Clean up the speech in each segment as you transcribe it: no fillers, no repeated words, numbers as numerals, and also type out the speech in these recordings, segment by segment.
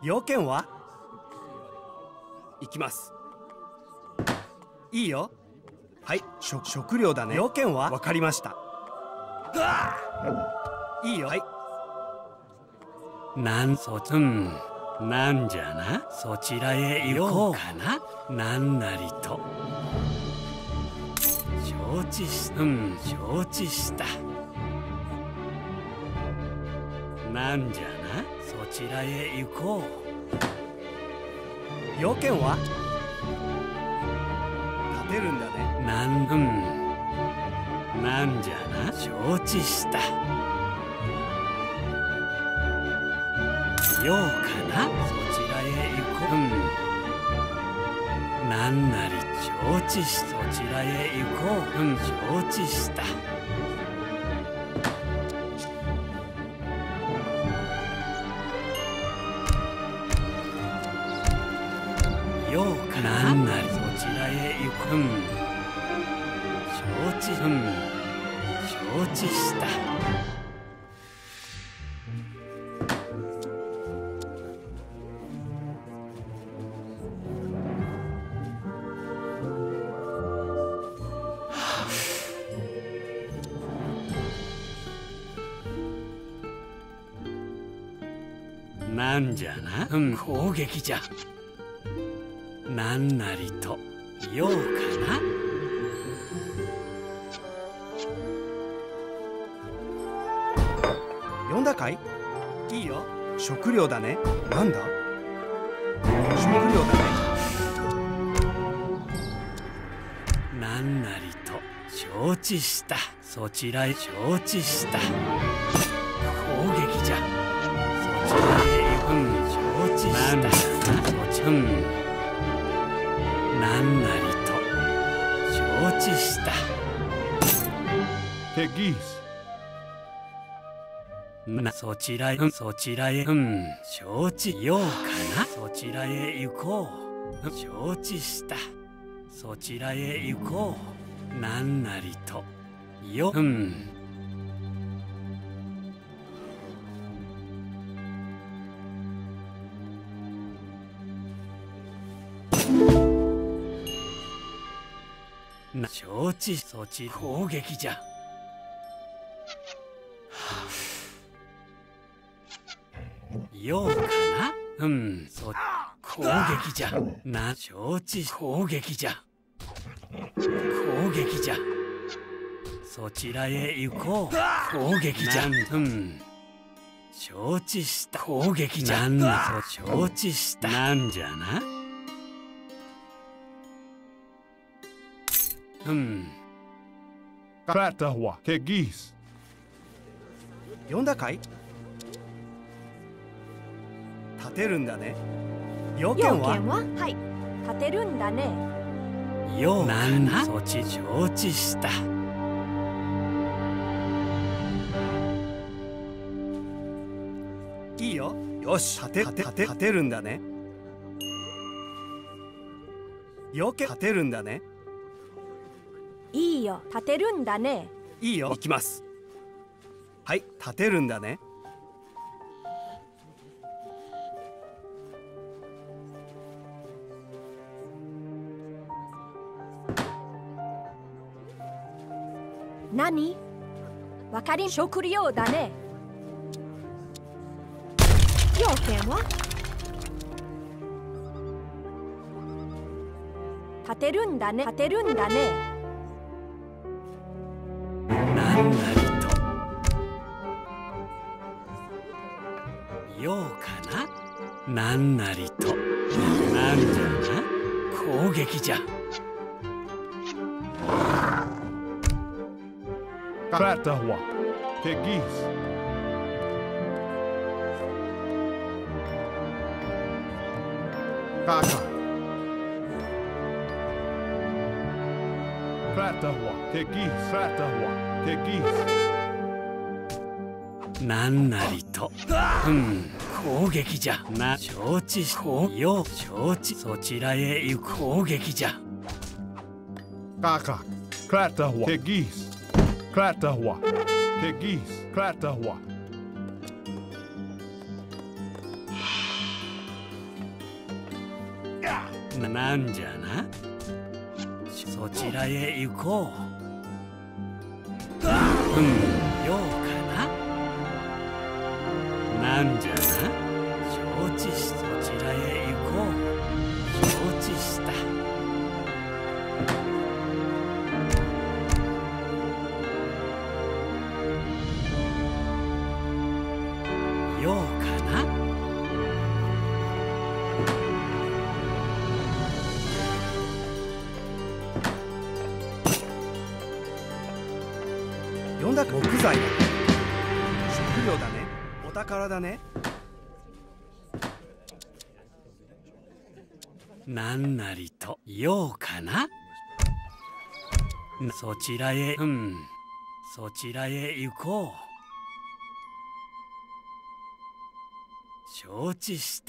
要件は？行きます。いいよ。はい、食料だね。要件は？わかりました。いいよ。はい。 なんじゃな。そちらへ行こうかな。なんなりと。承知した。なんじゃな。そちらへ行こう。要件は？立てるんだね。 なんじゃな。承知した。ようかな。そちらへ行こう。なんなり承知し、そちらへ行こう。承知した。ようかな。なんなりそちらへ行こう。承知した。なんじゃな。攻撃じゃ。なんなりと。ようかな。 呼んだかい？いいよ。食料だね。なんだ？食料だね。 なんなりと。承知した。そちらへ承知した。攻撃じゃ。そちらへ承知した。なんなりと。承知した。そちらへ承知ようかな。そちらへ行こう。承知した。そちらへ行こう。なんなりと。承知。そち攻撃じゃ。ようかな。攻撃じゃ。承知。攻撃じゃ。そちらへ行こう。攻撃じゃ。承知した。攻撃じゃ。承知した。なんじゃな。 呼んだかい？立てるんだね。要件は？ はい、立てるんだね。 ようかな。そち承知した。 いいよ。よし、立てるんだね。要件立てるんだね。 いいよ、立てるんだね。 いいよ。行きます。はい、立てるんだね。 何？わかり食料だね。要件は？立てるんだね。 なんなりと。ようかな。なんなりと。なんじゃな。攻撃じゃ。 Kratahwa, Kegis. Kaka. Kratahwa, Kegis. なんなりと。攻撃じゃ。承知。承知。そちらへ行く。攻撃じゃ。 Kaka. Kratahwa, Kratahwa, Kegis, Kratahwa. なんじゃな。そちらへ行こう。ようかな。なんじゃな。承知し、そちらへ行こう。承知した。ようかな。 呼んだか。木材だ。食料だね。お宝だね。 なんなりとようかな。そちらへ、そちらへ行こう。承知した。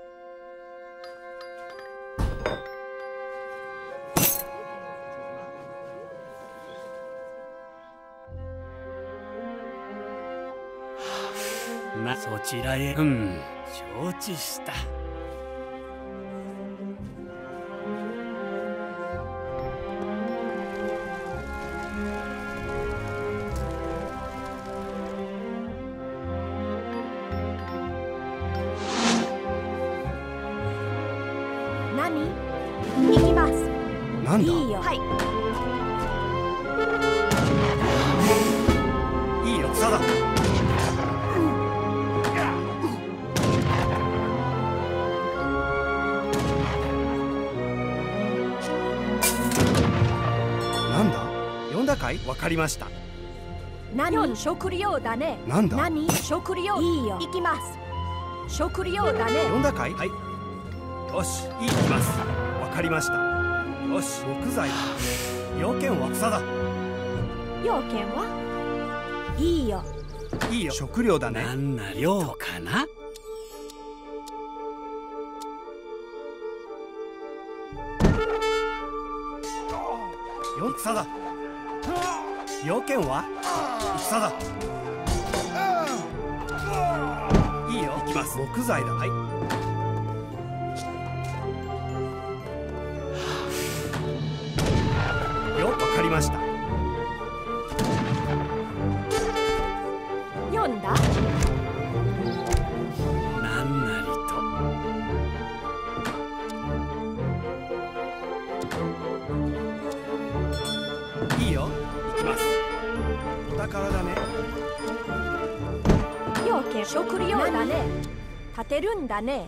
そちらへ、承知した。 何？行きます。 なんだ。 いいよ。はい。 いいよ、草だ。なんだ。呼んだかい。わかりました。 何？食料だね。 なんだ。 何？食料。いいよ。行きます。食料だね。 呼んだかい。はい。よし、行きます。わかりました。よし、木材だ。要件は草だ。 要件はいいよ。 いいよ、食料だね。 なんな量かな。 草だ。要件は草だ。いいよ、行きます。木材だ。はい。よ、わかりました。 読んだ？ なんなりと。 いいよ、行きます。お宝だね。 要件食料だね。立てるんだね。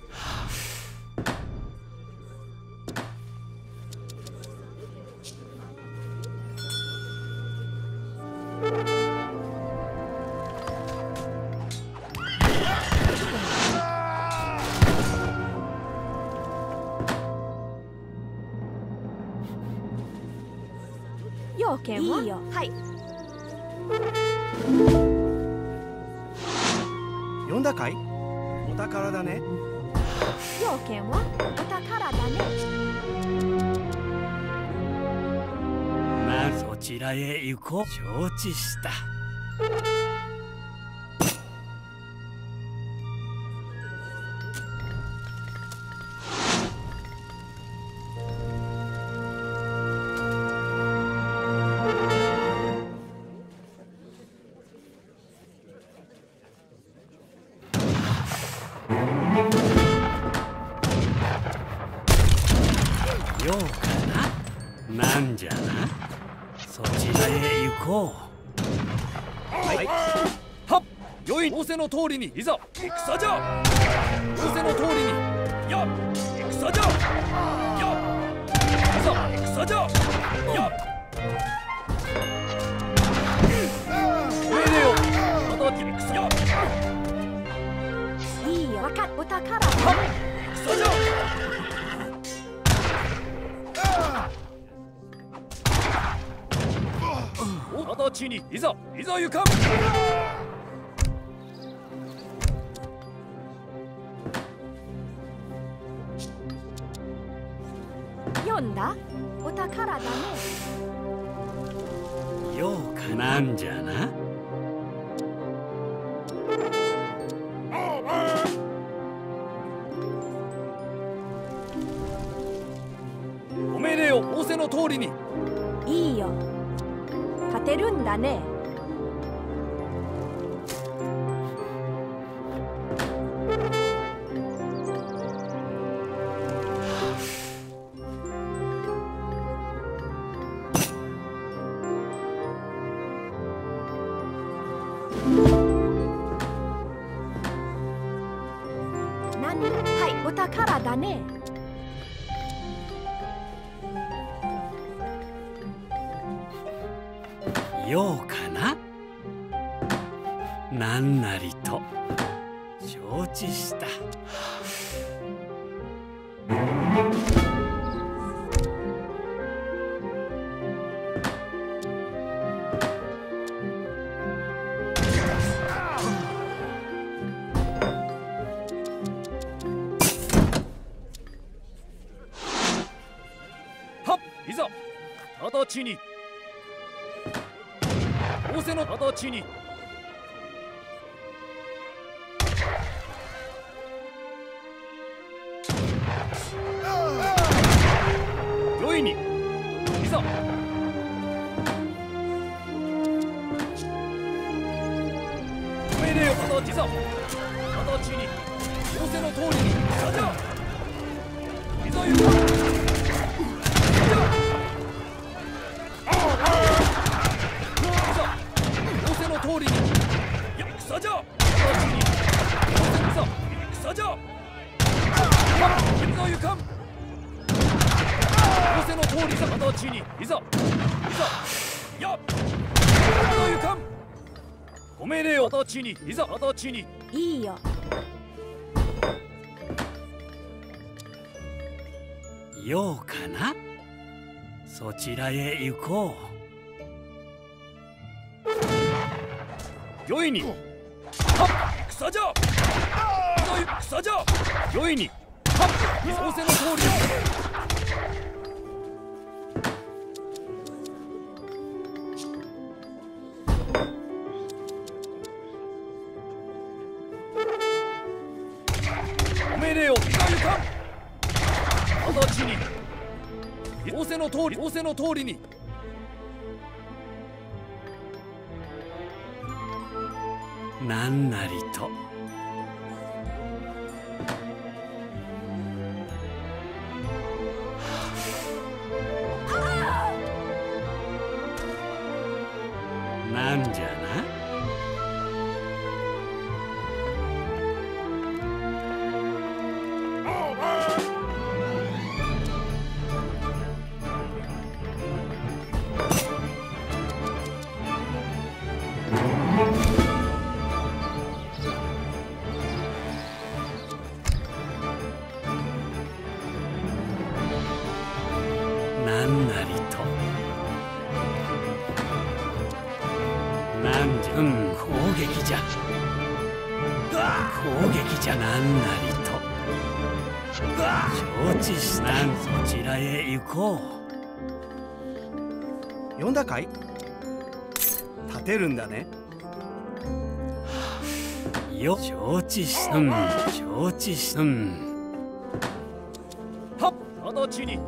要件はいいよ。はい。 呼んだかい。お宝だね。 要件はお宝だね。 そちらへ行こう。承知した。ようかな。なんじゃな。そちらへ行こう。 はい。 はっ、よい仰せの通りにいざ戦じゃ。仰せの通りにや戦じゃ。やいざ戦じゃ。や命令よ。また戦や。 いいよ。わかっお宝だね。 戦じゃ。直ちにいざ行かん。 読んだ？お宝だね。 ようかなんじゃな。 の通りに。 いいよ。勝てるんだね。何？はい、お宝だね。 ようかな。なんなりと承知した。 はっ、いざ直ちに。仰せの直ちに。よいに、いざ。命令を直ちざ。直ちに。仰せの通りに。さじゃ。いざ行く。通りに。戦じゃ。直ちに。いざ戦じゃ。行くかん。仰せの通りさ。直ちに。いざや。行かん。ご命令を直ちに。いざ直ちに。 いいよ。 ようかな。そちらへ行こう。 よいに。はっ、戦じゃ。戦じゃ。よいに。はっ、仰せの通りに。ご命令を。いざ行かん。直ちに。仰せの通り。仰せの通りに。 なんなりと。なんじゃな。なんなりと。なんじゃ。攻撃じゃ。攻撃じゃ。なんなりと承知した。そちらへ行こう。呼んだかい？立てるんだね。 よ。承知した。承知した。 はっ、直ちに。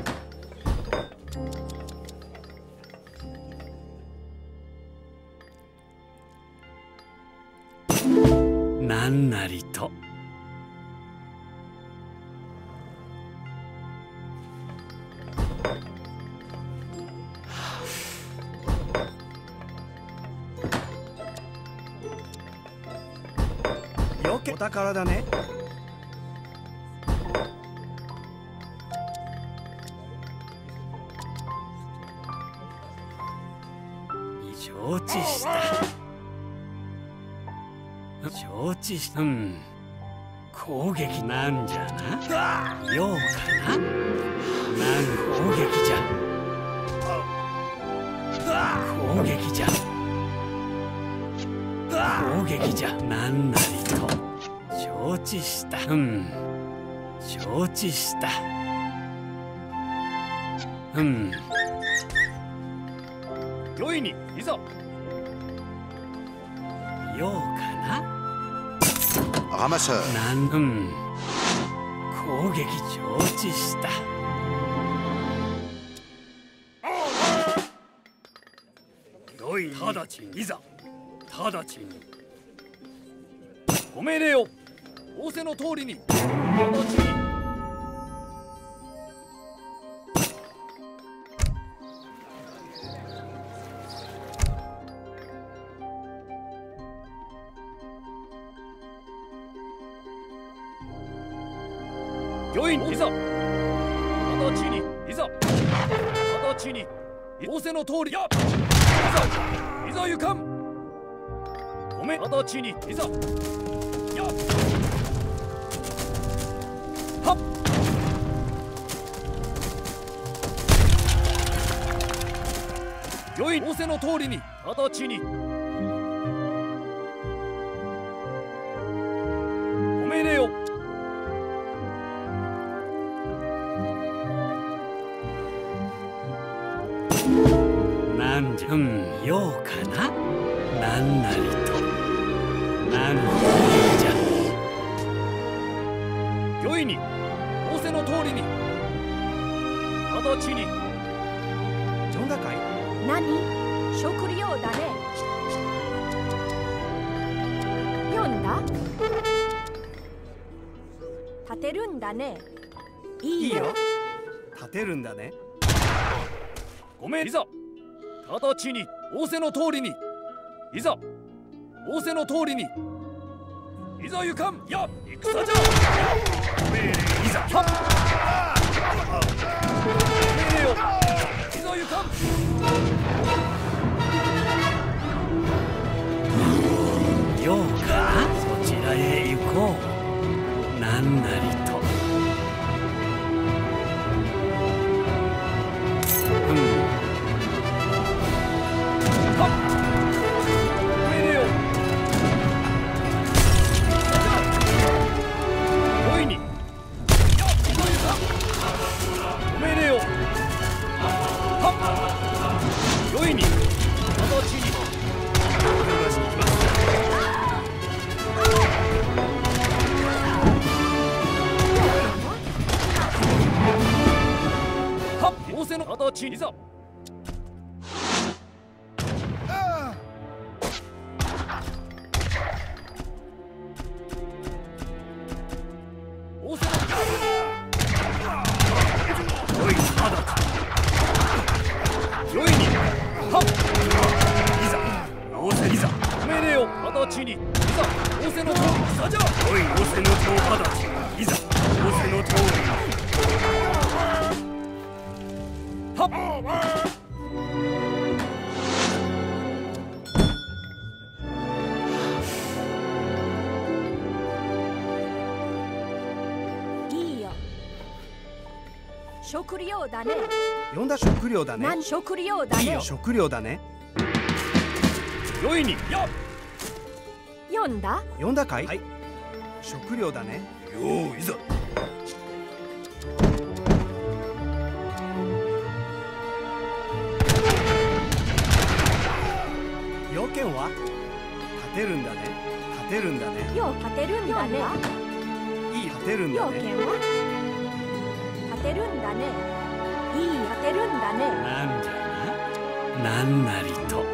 なんなりと。 よけお宝だね。 承知した。承知した。攻撃なんじゃな。ようかな。攻撃じゃ。攻撃じゃ。攻撃じゃ。なんなりと承知した。承知した。 よいに。いざ。 ようかな。 Ramasseur. 攻撃承知した。 直ちにいざ直ちにご命令を仰せの通りに直ちに御意にいざ直ちにいざ直ちに仰せの通りやいざ行かんごめん直ちにいざやはっ御意仰せの通りに直ちにご命令をなんじゃようかななんなりとなんじゃ御意に仰せの通りに直ちに呼んだかい？ 何？食料だね。読んだ？立てるんだね。いいよ。 立てるんだね。 ごめんいざ直ちに仰せの通りにいざ仰せの通りにいざ行かんや戦じゃ命令いざはっ命令をいざ行かんようかそちらへ行こうなんなりと直ちにいざ仰せのおいまだかよいにはっいざ仰せいざ命令を直ちにいざ仰せのとおりさじゃおい仰せのとお直ちにいざ仰せのとおりはっいいよ。食料だね。 呼んだ食料だね。 何食料だね。 いいよ。食料だね。 よいにや読んだ？ 呼んだかい？はい。食料だね。 よういざ要件は立てるんだね。立てるんだね。 よう立てるんだね。 いい立てるんだね。 要件は立てるんだね。いい立てるんだね。 なんじゃななんなりと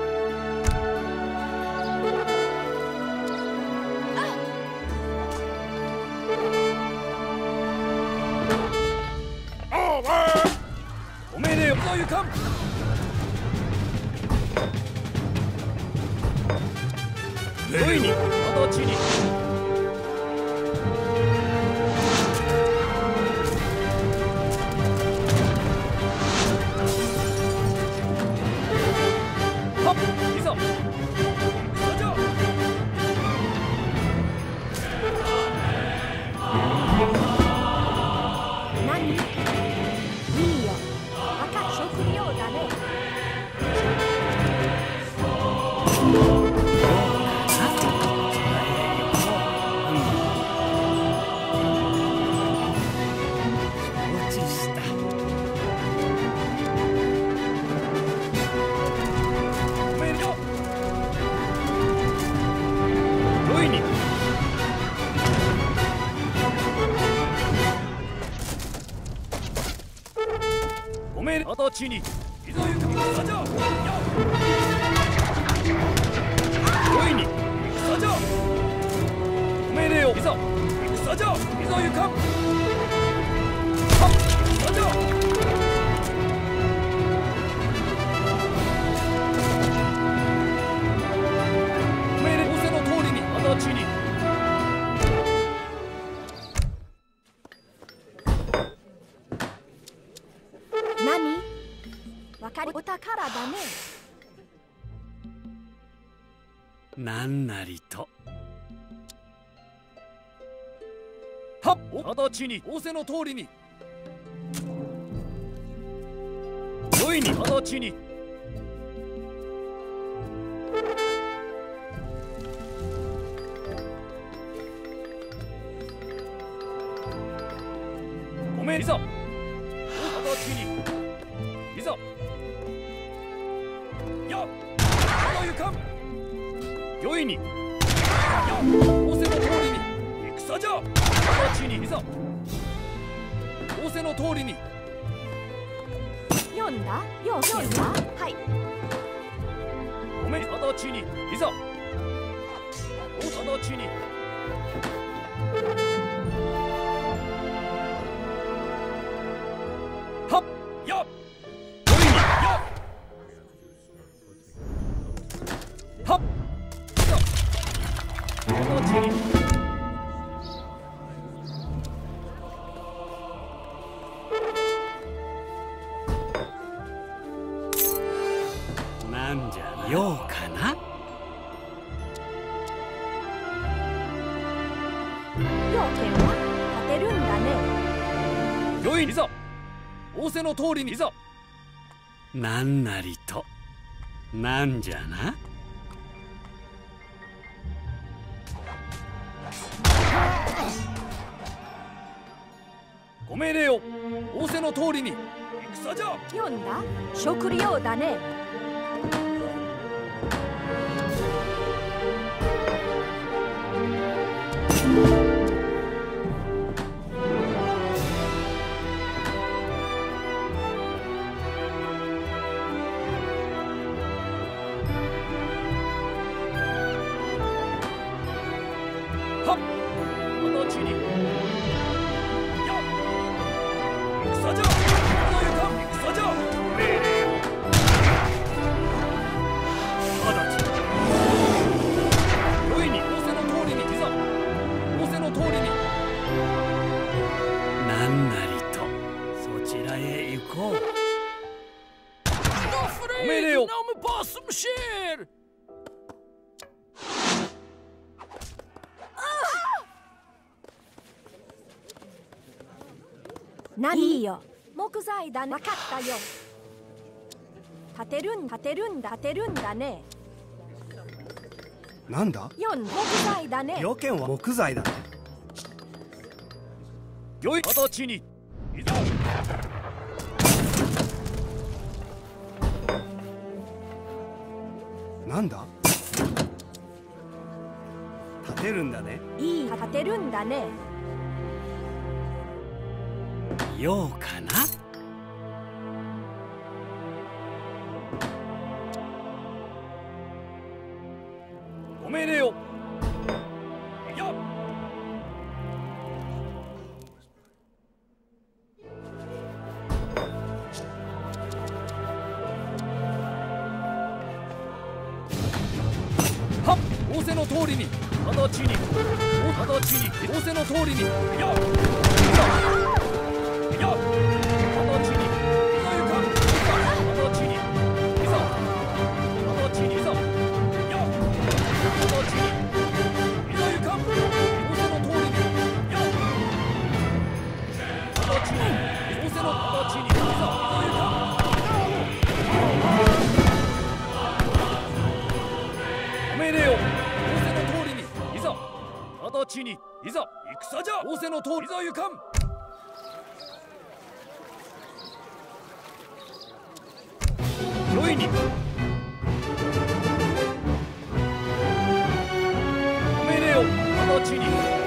お命令をそういうかんよいに直ちにはっいざ戦じゃ何？いいよ。赤食料だね。 直ちにいざ行く戦じゃやざ戦じゃ。いざ行かん。はっ戦じゃ。命令仰せの通りに直ちに。 何わかりお宝だね。 なんなりと。 はっ直ちに仰せの通りに。よいに直ちに。ごめんいざ。直ちに。いざ。やあのゆかん。よいに。や仰せの通りに。戦じゃ。直ちにいざ。仰せの通りに。 読んだ読んだはい。 ごめん直ちにいざ。お直ちに。はっやよいにやはっいざ直ちに。 なんじゃようかな。 要件は立てるんだね。 よいいざ。仰せの通りにいざ。 なんなりと。なんじゃな。 ご命令を仰せの通りに。戦じゃ。 読んだ食料だね。 はっ直ちに。や戦じゃ。あのゆかん戦じゃ。命令を直ちに。よいに仰せの通りにいざ。仰せの通りに。 なんなりと。そちらへ行こう。 ご命令を。 何いいよ木材だね。分かったよ。立てるんだね。 なんだ木材だね。 要件は木材だね。 よい直ちにいざ。 なんだ立てるんだね。 いい立てるんだね。 ようかな。 ご命令を。やはっ仰せの通りに。直ちに直ちに仰せの通りに。やや直ちにいざゆかん。直ちにいざ。直ちにいざ。や直ちにいざゆかん。仰せの通りに。や直ちに仰せの直ちにいざ。いざゆかん。ご命令を仰せの通りにいざ。直ちにいざ。戦じゃ。仰せの通りいざゆかん。よいに。ご命令を直ちに。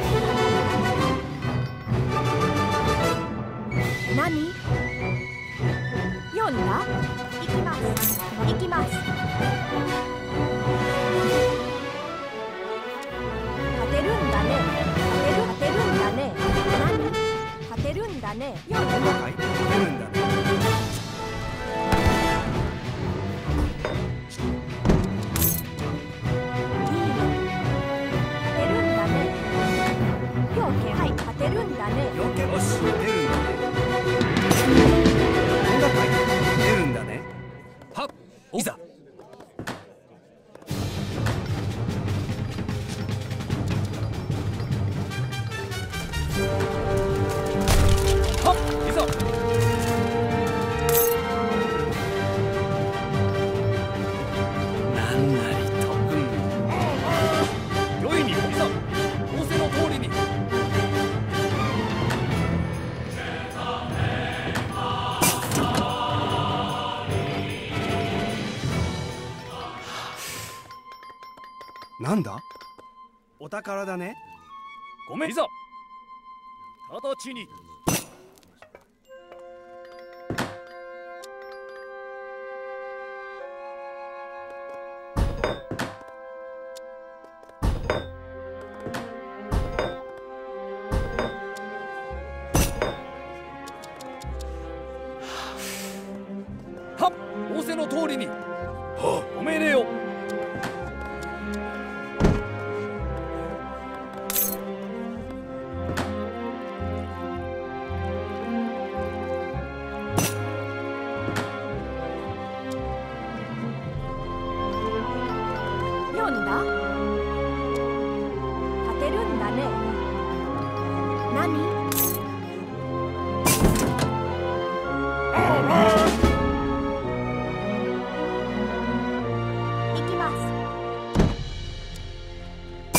何読んだ。行きます行きます。立てるんだね。立てるなんだ？お宝だね。 ごめんいざ直ちにはっ仰せの通りにご命令を。 読んだ？立てるんだね。何？行きます。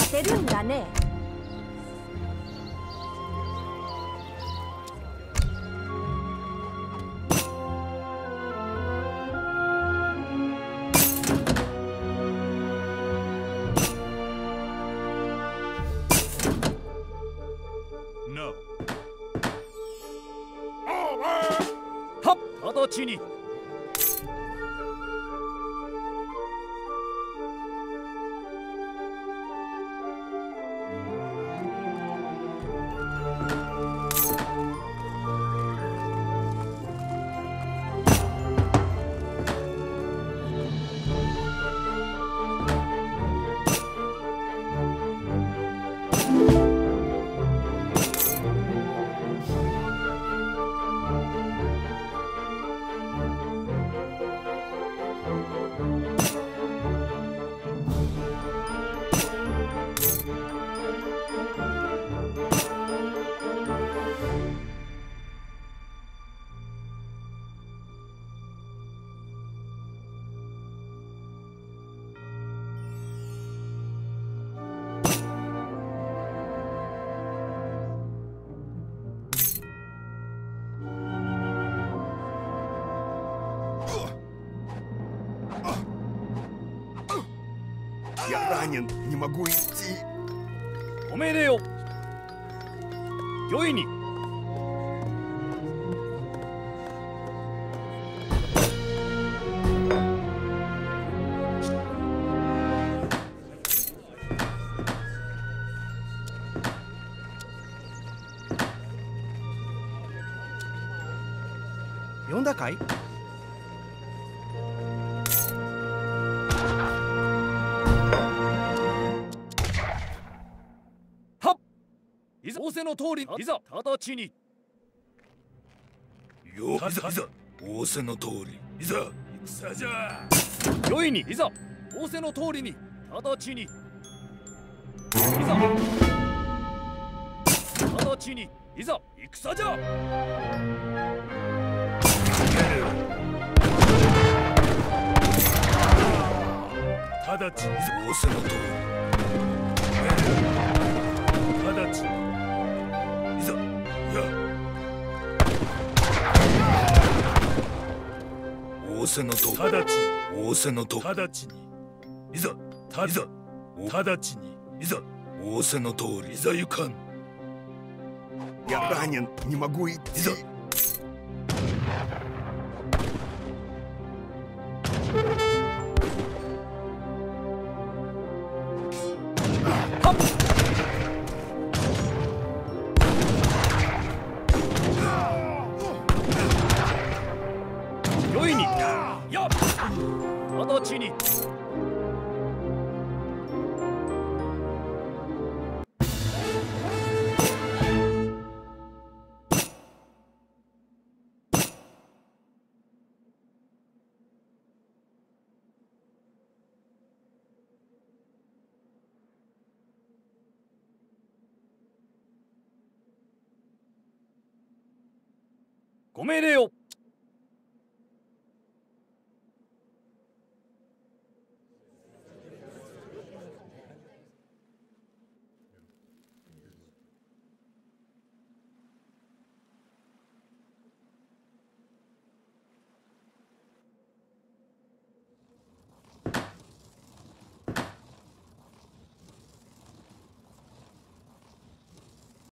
立てるんだね。 はっ直ちに Я ранен, не могу идти. ご命令を。御意に読んだかい？ はっいざ仰せの通りいざ直ちによいざいざ仰せの通りいざ戦じゃ。 御意にいざ仰せの通りに直ちにいざ直ちにいざ戦じゃ。 直ちに仰せの通り直ちにいざや仰せの通り直ちに仰せの通り直ちにいざいざ直ちにいざ仰せの通りいざゆかん。 Я ранен, не могу идти. Йойни! Я! 直ちに! Go命令を